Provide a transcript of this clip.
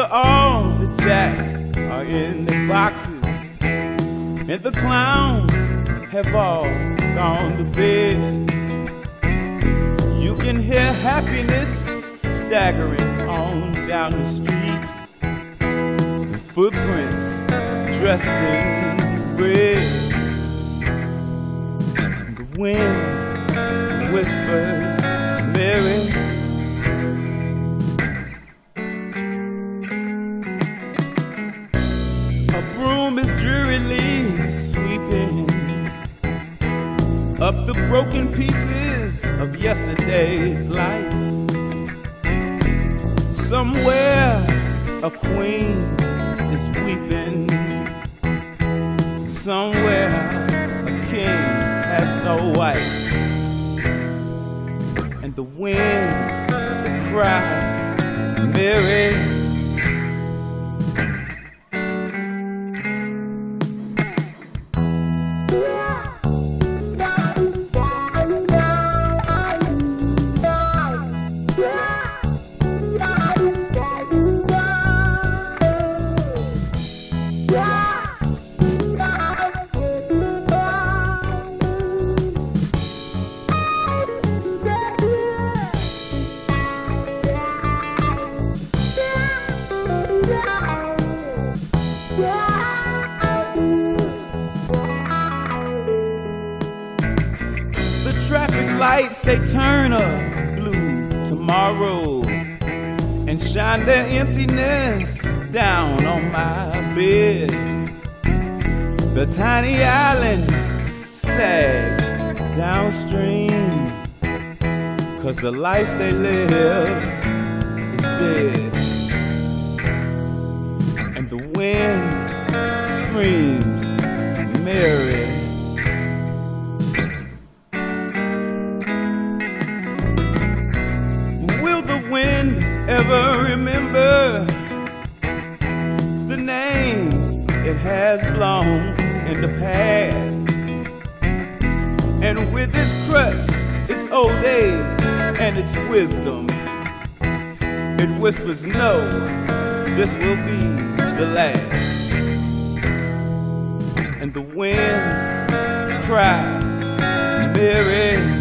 where all the jacks are in their boxes, and the clowns have all gone to bed. You can hear happiness staggering on down the street, footprints dressed in red. The wind whispers, Mary. A broom is drearily sweeping up the broken pieces of yesterday's life. Somewhere a queen is weeping. Somewhere a king has no wife. And the wind cries, Mary. The traffic lights, they turn a blue tomorrow and shine their emptiness down on my bed. The tiny island sags downstream, 'cause the life they live is dead. And the wind screams, Mary. Will the wind ever remember the names it has blown in the past? And with its crutch, its old age, and its wisdom, it whispers, no, this will be the last. And the wind cries, Mary.